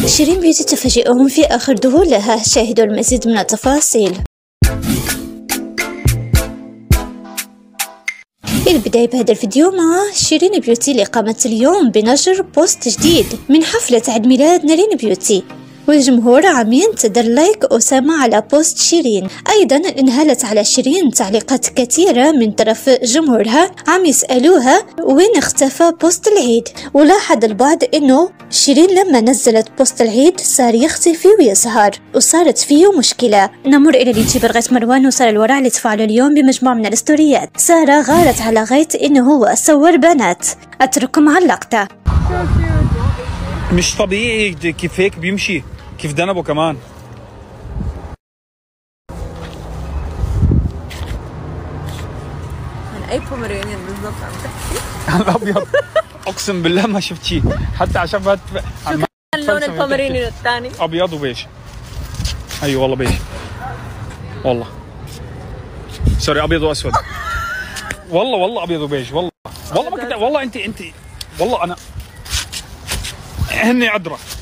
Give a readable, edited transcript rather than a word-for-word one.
شيرين بيوتي تفاجئهم في آخر ظهور لها، شاهدوا المزيد من التفاصيل. البداية بهذا الفيديو مع شيرين بيوتي اللي قامت اليوم بنشر بوست جديد من حفلة عيد ميلاد نارين بيوتي، والجمهور عم ينتظر لايك أسامة على بوست شيرين. أيضا انهالت على شيرين تعليقات كثيرة من طرف جمهورها عم يسألوها وين اختفى بوست العيد، ولاحظ البعض انه شيرين لما نزلت بوست العيد صار يختفي ويظهر وصارت فيه مشكلة. نمر إلى اليوتيوبر غيث مروان وسارة الورع اللي تفاعلوا اليوم بمجموعة من الستوريات. سارة غارت على غيث انه هو صور بنات، اترككم على اللقطة. مش طبيعي كيف هيك بيمشي، كيف ذنبه كمان. عن اي بومرانيان بالضبط عم تحكي؟ عن الابيض. اقسم بالله ما شفت شيء، حتى على شفت اللون البومرانيان الثاني ابيض وبيج. ايوه والله بيج، والله سوري ابيض واسود. والله ابيض وبيج. والله ما كنت، والله انت والله انا هني عذره.